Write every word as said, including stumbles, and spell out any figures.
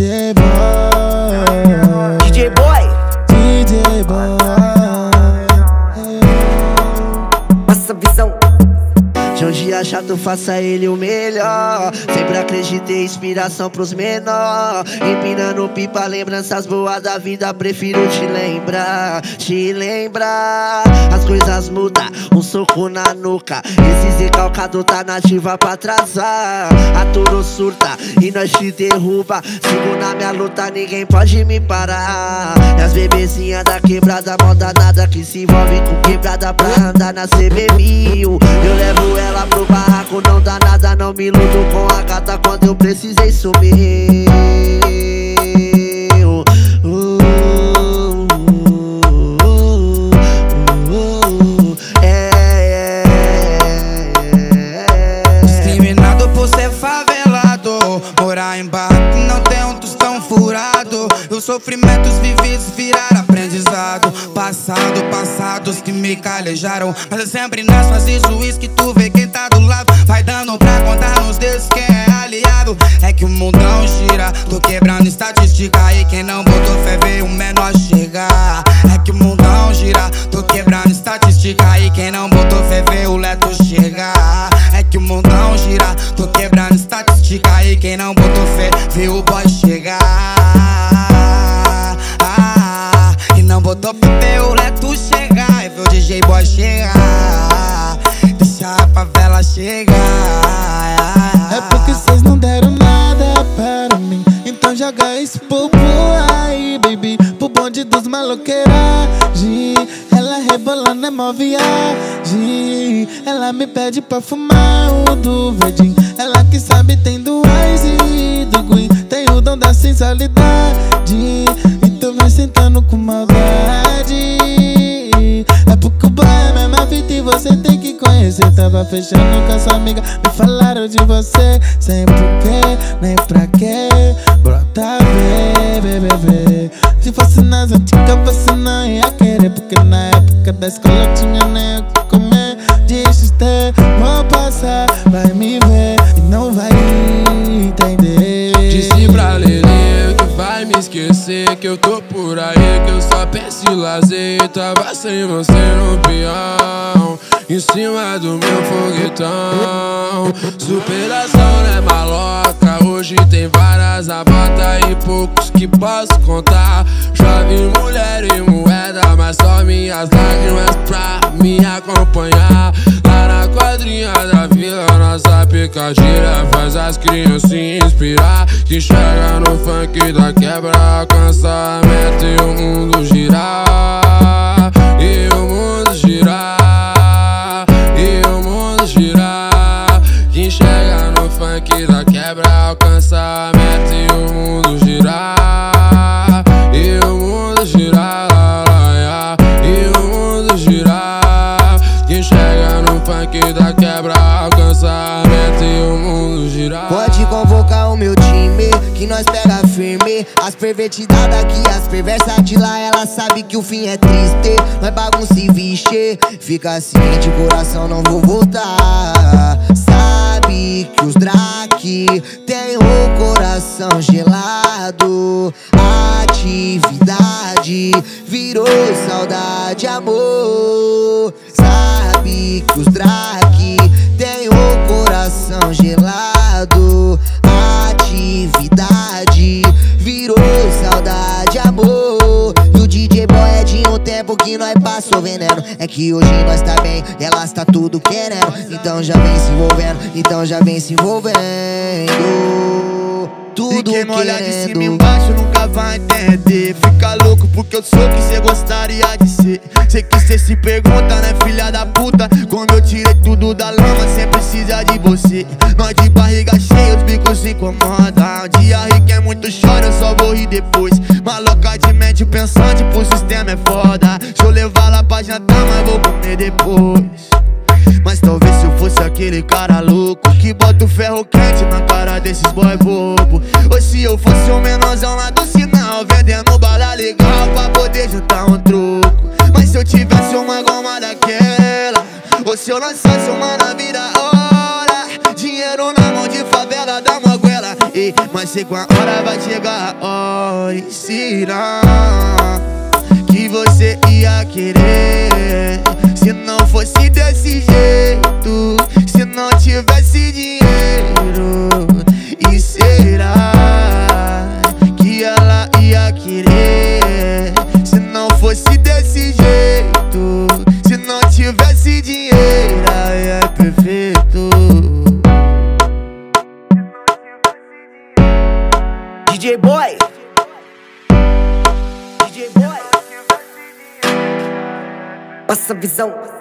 J Boy, D J Boy, D J Boy. passa visão. De um dia chato, faça ele o melhor. Sempre acreditei, inspiração pros menor. Empinando pipa, lembranças boas da vida. Prefiro te lembrar, te lembrar. As coisas mudam, um soco na nuca. Esse recalcado tá nativa pra atrasar. A Toro surta e nós te derruba. Sigo na minha luta, ninguém pode me parar. E as bebezinhas da quebrada, mó danada, que se envolve com quebrada pra andar na C B mil. Eu levo ela Ela pro barraco, não dá nada, não me iludo com a gata quando eu precisei sumir. uh, uh, uh, uh, uh, é, é, é. Discriminado por ser favelado, morar em barraco que não tem um tostão furado. Os sofrimentos vividos viraram aprendizado. Passado, passados que me calejaram. Mas é sempre nas fases juiz que tu vê quem tá do lado. Vai dando pra contar nos dedos quem é aliado. É que o mundão gira, tô quebrando estatística. E quem não botou fé vê o menor chegar. É que o mundão gira, tô quebrando estatística. E quem não botou fé vê o leto chegar. É que o mundão gira, tô quebrando estatística. E quem não botou fé vê o boy chegar. Ah, e não botou fé vê o leto chegar. E vê o D J Boy chegar. Deixa a favela chegar. É porque cês não deram nada para mim. Então joga esse popo aí, baby, pro bonde dos maloqueiragem. Ela rebolando é mó viagem. Ela me pede pra fumar o do verdinho. Ela que sabe tem do Ice e do Green. Tem o dom da sensualidade. Então vai sentando com maldade. É porque o boy é a mesma vida e você tem que conhecer. Tava fechando com a sua amiga, me falaram de você. Sem porquê, nem pra quê. Brota bebê, bebê. Se fosse nas antigas você não ia querer. Porque na época da escola eu tinha nem o que comer. Deixa ter, vou passar, vai me ver e não vai entender. Disse pra Lelê que vai me esquecer, que eu tô por aí, que eu só penso em lazer. Tava sem você no peão, em cima do meu foguetão. Superação não é maloca, hoje tem várias abatas e poucos que posso contar. Já vi mulher e moeda, mas só minhas lágrimas pra me acompanhar. Lá na quadrinha da vila, nossa picadilha faz as crianças se inspirar. Que chega no funk da quebra, alcança a meta e o mundo girar. E o mundo girar, e o mundo girar. Quem chega no funk da quebra, alcança a meta e o mundo girar. E o mundo girar, e o mundo girar. Quem chega no funk da quebra, alcança a meta e o mundo girar. Pode convocar o meu time, que nós pega firme. As pervertidas daqui, as perversas de lá, ela sabe que o fim é triste. Nós bagunça e vixe, fica ciente, coração não vou voltar. Sabe que os Drake tem o coração gelado. Atividade virou saudade, amor. Sabe que os Drake tem o coração gelado. Atividade virou saudade, amor. E o D J Boy é de um tempo que nós passou veneno. É que hoje nós tá bem, elas tá tudo querendo. Então já vem se envolvendo, então já vem se envolvendo. Tudo e quem me olhar de querendo. cima e embaixo nunca vai entender. Fica louco porque eu sou o que cê gostaria de ser. Sei que cê se pergunta, né, filha da puta, como eu tirei tudo da lama sem precisar de você. Nós de barriga cheia, os bicos se incomodam. Um dia ri que é muito chora, eu só vou rir depois. Maloca de mente pensante, pro sistema é foda. Deixa eu levar lá pra jantar, mas vou comer depois. Mas talvez se eu fosse aquele cara louco que bota o ferro quente na cara desses boy bobo. Ou se eu fosse um menorzão lá do sinal, vendendo bala legal pra poder juntar um troco. Mas se eu tivesse uma goma daquela, ou se eu lançasse uma na vida hora, dinheiro na mão de favela da moguela. Ei, mas mas sei que uma hora vai chegar a hora. E será que você ia querer se não fosse desse jeito, se não tivesse dinheiro? E será que ela ia querer se não fosse desse jeito, se não tivesse dinheiro? Aí é perfeito. D J Boy, D J Boy, passa a visão.